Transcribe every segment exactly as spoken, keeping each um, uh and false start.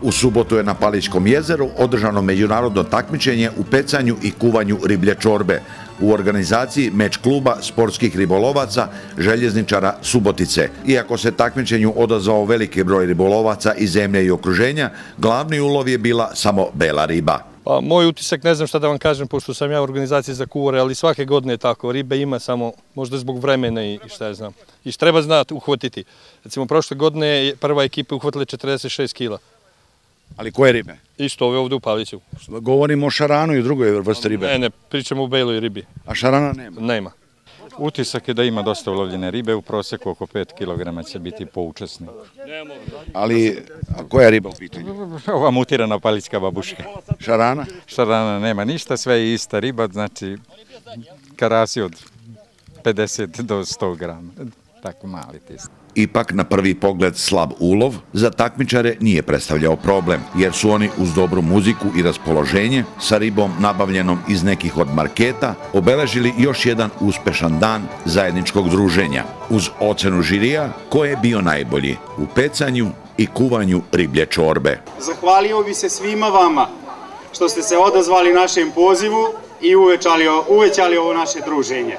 U subotu je na Palićkom jezeru održano međunarodno takmičenje u pecanju i kuvanju riblje čorbe u organizaciji meč kluba sportskih ribolovaca željezničara Subotice. Iako se takmičenju odazvao veliki broj ribolovaca iz zemlje i okruženja, glavni ulov je bila samo bela riba. Pa, moj utisak, ne znam šta da vam kažem, pošto sam ja u organizaciji za kuvare, ali svake godine je tako. Ribe ima samo, možda zbog vremena i šta ja znam. I što treba znati, uhvatiti. Recimo, prošle godine je prva ekipa uhvatila četrdeset šest kila. Ali koje ribe? Isto ove ovdje u Paliću. Govorimo o šaranu i drugoj vrsti ribe. Ne, ne, pričamo o beloj ribi. A šarana nema? Nema. Utisak je da ima dosta ulovljene ribe, u proseku oko pet kilograma će biti po učesniku. Ali, a koja je riba u pitanju? Ova mutirana palićka babuška. Šarana? Šarana nema ništa, sve je ista riba, znači karasi od pedeset do sto grama, tako mali tisk. Ipak, na prvi pogled slab ulov za takmičare nije predstavljao problem, jer su oni uz dobru muziku i raspoloženje sa ribom nabavljenom iz nekih od marketa obeležili još jedan uspešan dan zajedničkog druženja, uz ocenu žirija ko je bio najbolji u pecanju i kuvanju riblje čorbe. Zahvalio bi se svima vama što ste se odazvali našem pozivu i uvećali, uvećali ovo naše druženje.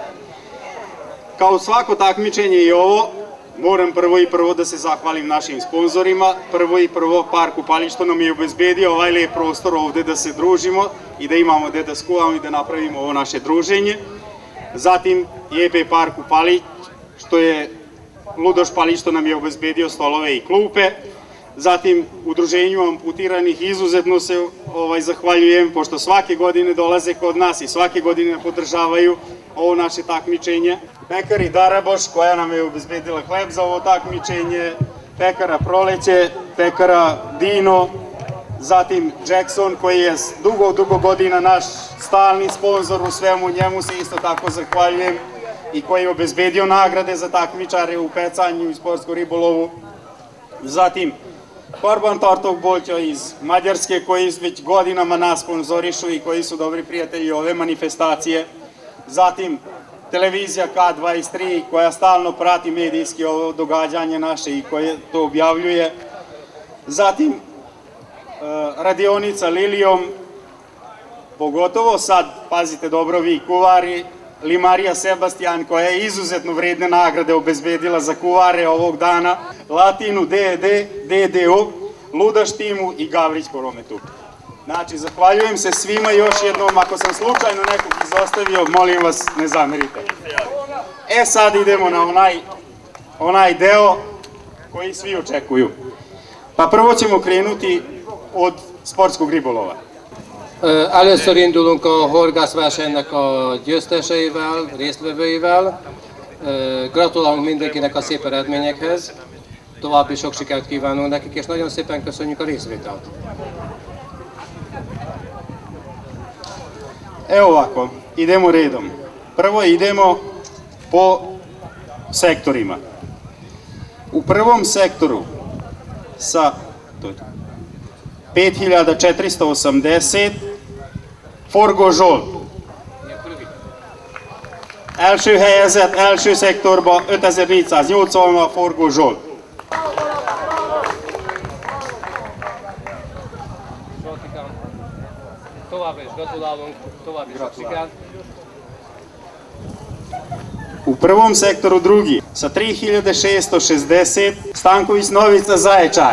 Kao svako takmičenje i ovo, moram prvo i prvo da se zahvalim našim sponzorima, prvo i prvo Parku Palić što nam je obezbedio ovaj lijep prostor ovde da se družimo i da imamo gde da skuvamo i da napravimo ovo naše druženje. Zatim J P Parku Palić što je Ludoš Palić što nam je obezbedio stolove i klupe. Zatim Udruženju amputiranih izuzetno se ovaj, zahvaljujem pošto svake godine dolaze kod nas i svake godine podržavaju ovo naše takmičenje. Pekari Daraboš koja nam je obezbedila hleb za ovo takmičenje, pekara Proleće, pekara Dino, zatim Jackson koji je dugo, dugo godina naš stalni sponzor u svemu, njemu se isto tako zahvaljujem i koji je obezbedio nagrade za takmičare u pecanju i sportskom ribolovu. Zatim Korban Tortog Bolća iz Mađarske koji već godinama nas sponzorišu i koji su dobri prijatelji ove manifestacije. Zatim televizija K dvadeset tri koja stalno prati medijski ovo događanje naše i koje to objavljuje. Zatim radionica Lilijom, pogotovo sad, pazite dobro vi kuvari, Limarija Sebastijan koja je izuzetno vredne nagrade obezbedila za kuvare ovog dana, Latinu D D, D D O, Ludaš timu i Gavrić Porometu. Znači, zahvaljujem se svima još jednom, ako sam slučajno nekog izostavio, molim vas, ne zamerite. E sad idemo na onaj, onaj deo koji svi očekuju. Pa prvo ćemo krenuti od sportskog ribolova. Először indulunk a horgászversenynek a győzteseivel, résztvevőivel. Gratulálunk mindenkinek a szép eredményekhez. További sok sikert kívánunk nekik, és nagyon szépen köszönjük a részvételt. Evo ovako, idemo redom. Prvo idemo po sektorima. U prvom sektoru sa pet hiljada četiristo osamdeset Forgo Zsolt. Első helyezett, első szektorba ötezer-négyszáznyolcvan Forgo Zsolt. Továbbra is gratulálunk, további sok sikert. U prvom sektoru drugi sa tri hiljade šesto šezdeset Stanković Novica Zaječar.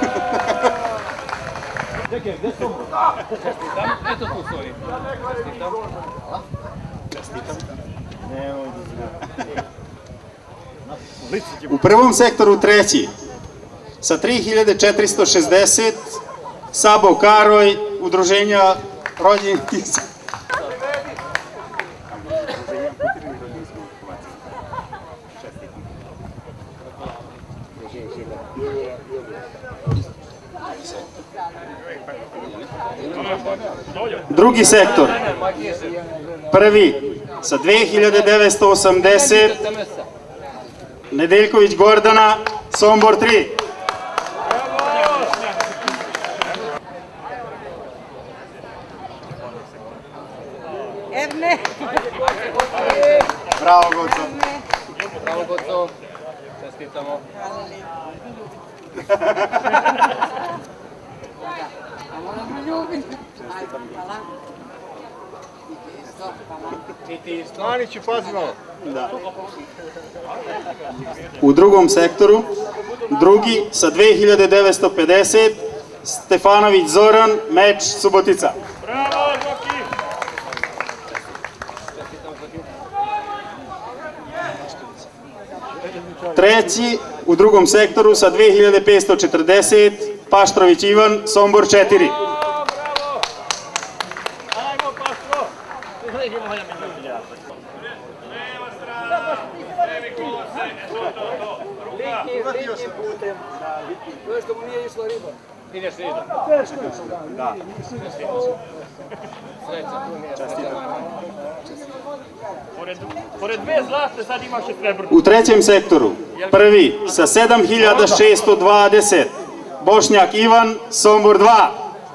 Eto tu stoji. U prvom sektoru treći sa tri hiljade četiristo šezdeset Sabo Karoj, udruženja rođenih. Drugi sektor, prvi sa dve hiljade devetsto osamdeset Nedeljković Gordana, Sombor tri. Erne. Bravo, Goco. Bravo, Goco. Čestitamo. U drugom sektoru, drugi sa dve hiljade devetsto pedeset, Stefanović Zoran, meč Subotica. Treći u drugom sektoru sa dve hiljade petsto četrdeset, Paštrović Ivan, Sombor četiri. U trećem sektoru, prvi sa sedam hiljada šesto dvadeset, Bošnjak Ivan, Sombor dva.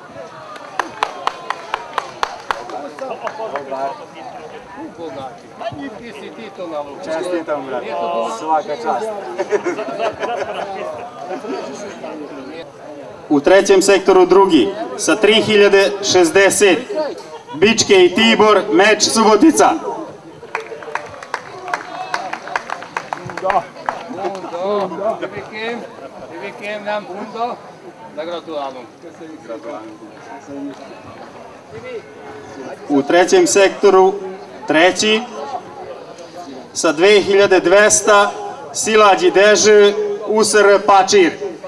Čestitam, brate. Svaka čast. U trećem sektoru drugi, sa tri hiljade šezdeset, Bičke i Tibor, meč Subotica. U trećem sektoru treći, sa dve hiljade dvesta, Silađi Deže, U S R Pačir.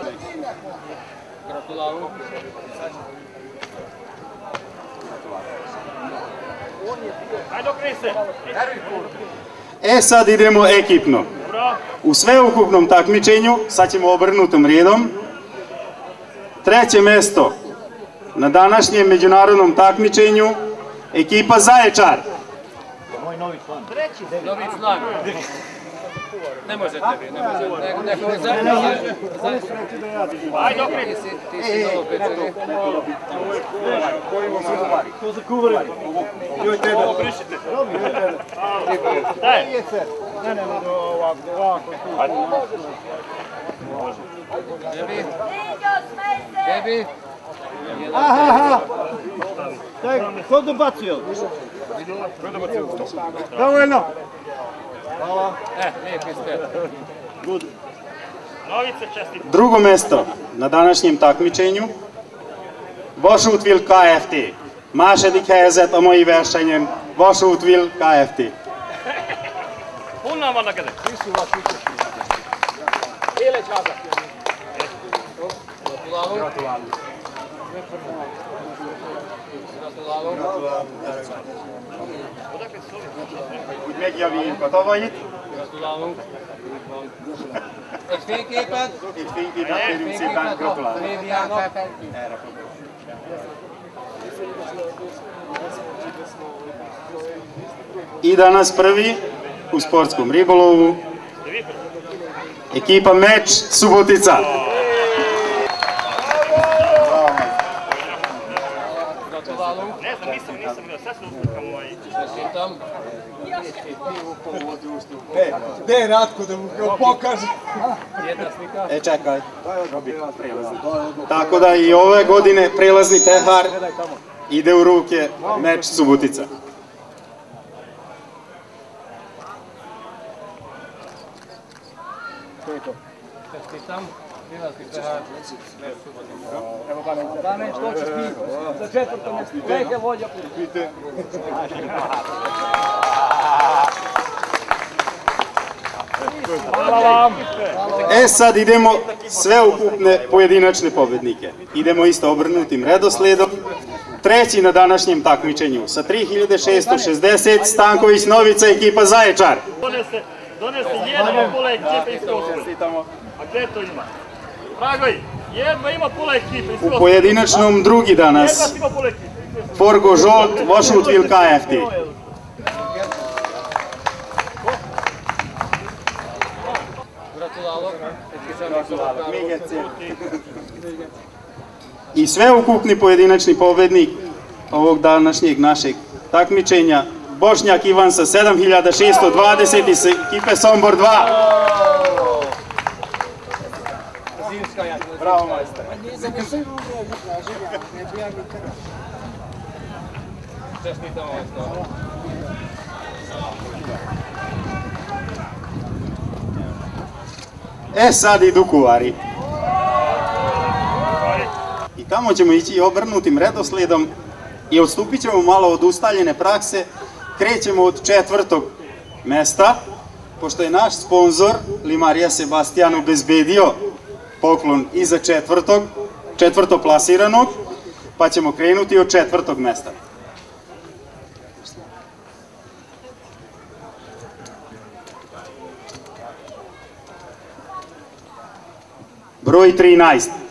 E sad idemo ekipno. U sveukupnom takmičenju, sad ćemo obrnutom redom, treće mesto na današnjem međunarodnom takmičenju, ekipa Zaječar. Novi član. Ne može tebi, ne može. Neko je zajedno. Ajde, okret. Ti si novo pečenje. To za kuvari. Ovo brišite. Daj. Ne, ne, ovako, ovako. Tebi. Tebi. Aha, aha. Tak, ko dobacio? Ko dobacio? Dovoljno. Hvala. E, lijepi ste. Good. Novice čestite. Drugo mesto na današnjem takmičenju, Vasútvil K F T. Második helyezett a mai versenyen, Vasútvil K F T. Honnan vannak ezek? Életháza. Gratulálunk. Gratulálunk. Gratulálunk. Úgy megjavítjuk a tavait. Gratulálunk. Egy fényképet. Egy fényképet kérünk szépen, gratulálunk. Erre fogok. I danas prvi u sportskom ribolovu, ekipa Meč Subotica. Ne znam, nisam, nisam, sve su uspukam ovaj. Čestitam. Gde je Ratko da mu pokaže? Jedna slika. E, čekaj. Tako da i ove godine prelazni tehar ide u ruke Meč Subotica. Čestitam. Prelazni tehar. Evo Bane, što ćeš ti? Za četvrto mjesto. Leke vođa. Hvala vam. E sad idemo sveukupne pojedinačne pobednike. Idemo isto obrnutim redosledom. Treći na današnjem takmičenju sa tri hiljade šesto šezdeset, Stanković Novica, ekipa Zaječar. Donese, donese jedno pola ekipe iz Kosova. A gde to ima? Dragoj, jedva ima pola ekipe iz Kosova. U pojedinačnom drugi danas, Jedva ima pola ekipe. Forgo Žolt, Vasútvil K F T. I sveukupni pojedinačni pobednik ovog današnjeg našeg takmičenja, Bošnjak Ivan sa sedam hiljada šesto dvadeset iz ekipe Sombor dva. Bravo, majster. Čestitamo vas to. E sad idu kuvari. I tamo ćemo ići obrnutim redoslijedom i odstupit ćemo malo od ustaljene prakse. Krećemo od četvrtog mesta, pošto je naš sponsor Limarija Sebastian obezbedio poklon i za četvrtog, četvrto plasiranog, pa ćemo krenuti od četvrtog mesta. Broj trinaest.